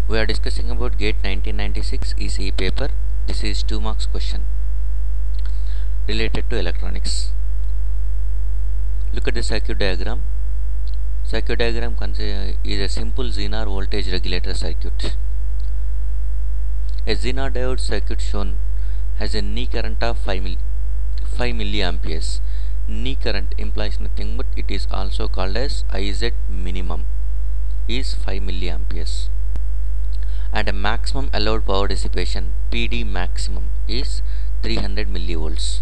We are discussing about GATE 1996 ECE paper. This is 2 marks question related to electronics. Look at the circuit diagram. Circuit diagram is a simple Zener voltage regulator circuit. A Zener diode circuit shown has a knee current of 5 milliamperes. Knee current implies nothing but it is also called as IZ minimum is 5 milliamperes. And a maximum allowed power dissipation PD maximum is 300 millivolts.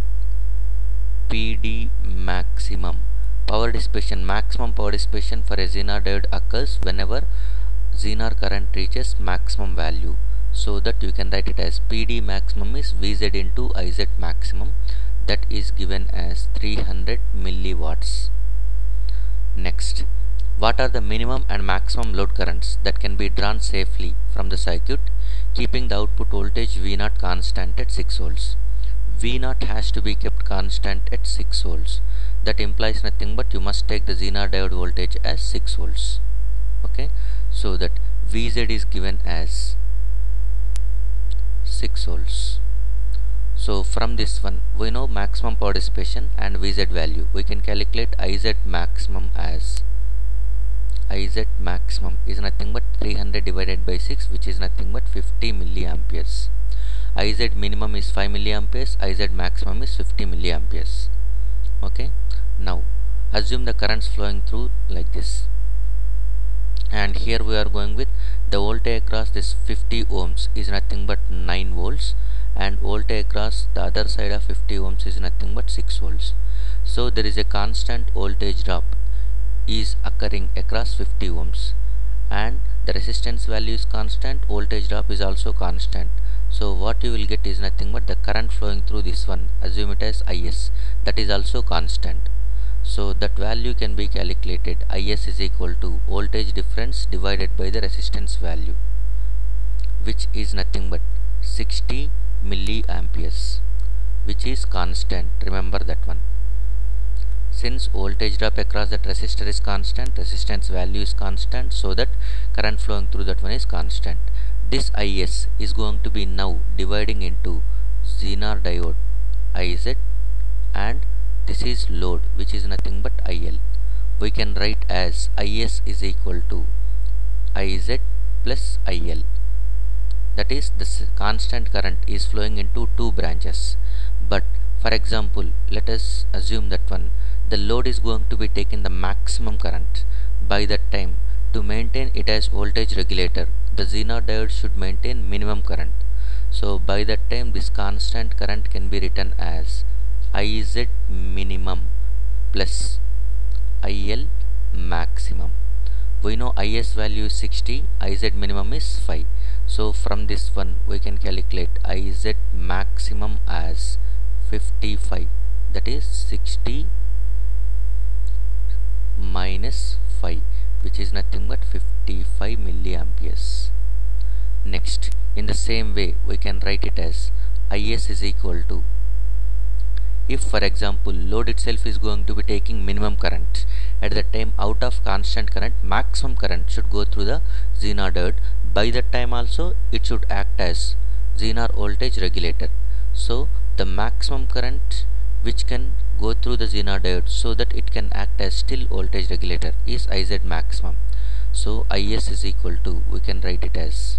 PD maximum maximum power dissipation for a Zener diode occurs whenever Zener current reaches maximum value, so that you can write it as PD maximum is Vz into Iz maximum, that is given as 300 milliwatts. Next, what are the minimum and maximum load currents that can be drawn safely from the circuit, keeping the output voltage V0 constant at 6 volts? V0 has to be kept constant at 6 volts. That implies nothing but you must take the Zener diode voltage as 6 volts. Okay, so that Vz is given as 6 volts. So from this one we know maximum power dissipation and Vz value. We can calculate Iz maximum as Iz maximum is nothing but 300 divided by 6, which is nothing but 50 milliamperes. Iz minimum is 5 milliamperes, Iz maximum is 50 milliamperes. Okay, now assume the currents flowing through like this, and here we are going with the voltage across this 50 ohms is nothing but 9 volts, and voltage across the other side of 50 ohms is nothing but 6 volts. So there is a constant voltage drop is occurring across 50 ohms, and the resistance value is constant, voltage drop is also constant. So what you will get is nothing but the current flowing through this one, assume it as Is, that is also constant. So that value can be calculated. Is is equal to voltage difference divided by the resistance value, which is nothing but 60 milliamperes, which is constant. Remember that one. Since voltage drop across that resistor is constant, resistance value is constant, so that current flowing through that one is constant. This Is is going to be now dividing into Zener diode Iz, and this is load, which is nothing but IL. We can write as Is is equal to Iz plus IL. That is, this constant current is flowing into two branches. But for example, let us assume that one the load is going to be taking the maximum current. By that time, to maintain it as voltage regulator, the Zener diode should maintain minimum current. So by that time, this constant current can be written as Iz minimum plus IL maximum. We know Is value is 60, Iz minimum is 5. So from this one we can calculate Iz maximum as 55, that is 60 minus 5, which is nothing but 55 milliamperes. Next, in the same way we can write it as Is is equal to, if for example load itself is going to be taking minimum current, at that time out of constant current maximum current should go through the Zener diode. By that time also it should act as Zener voltage regulator. So the maximum current which can go through the Zener diode so that it can act as still voltage regulator is Iz maximum. So Is is equal to, we can write it as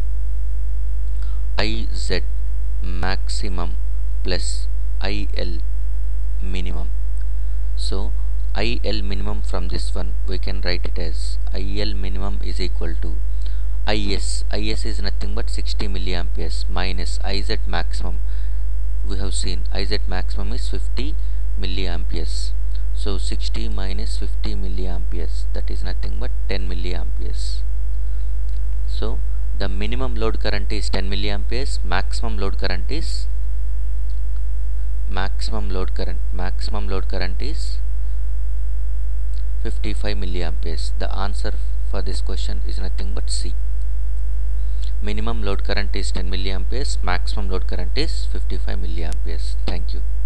Iz maximum plus IL minimum. So IL minimum, from this one we can write it as IL minimum is equal to Is is nothing but 60 milliamperes minus Iz maximum. We have seen Iz maximum is 50 milliamperes. So 60 minus 50 milliamperes, that is nothing but 10 milliamperes. So the minimum load current is 10 milliamperes, maximum load current is 55 milliamperes. The answer for this question is nothing but C. Minimum load current is 10 milliamperes, maximum load current is 55 milliamperes. Thank you.